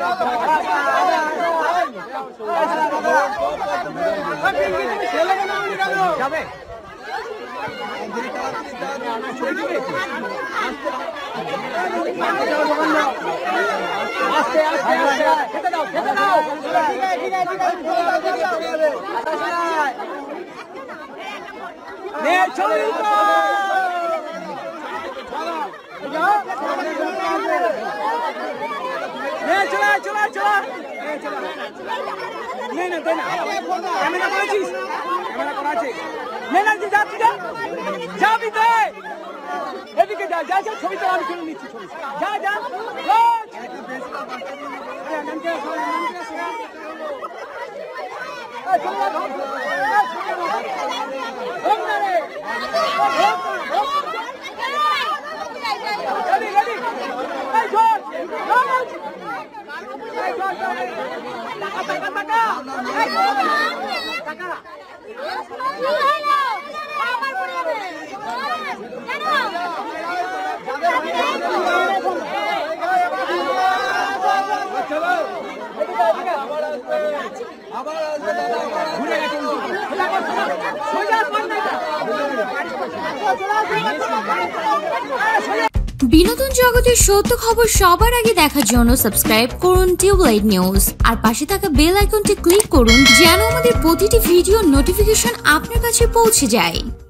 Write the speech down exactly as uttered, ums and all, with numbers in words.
যাবে আস্তে আস্তে খেতে দাও খেতে দাও নে চলে নে চলে চলে চলে নে না দে না ক্যামেরা করেছিস ক্যামেরা করা আছে নে না যা তুই যা যাবি দে এদিকে যা যা যা ছবি তো আমি তুলে নিচ্ছি ছবি যা যা বিনোদন জগতের সত্য খবর সবার আগে দেখার জন্য সাবস্ক্রাইব করুন টিউবলাইট নিউজ আর পাশে থাকা বেল আইকনটি ক্লিক করুন যেন আমাদের প্রতিটি ভিডিও নোটিফিকেশন আপনার কাছে পৌঁছে যায়।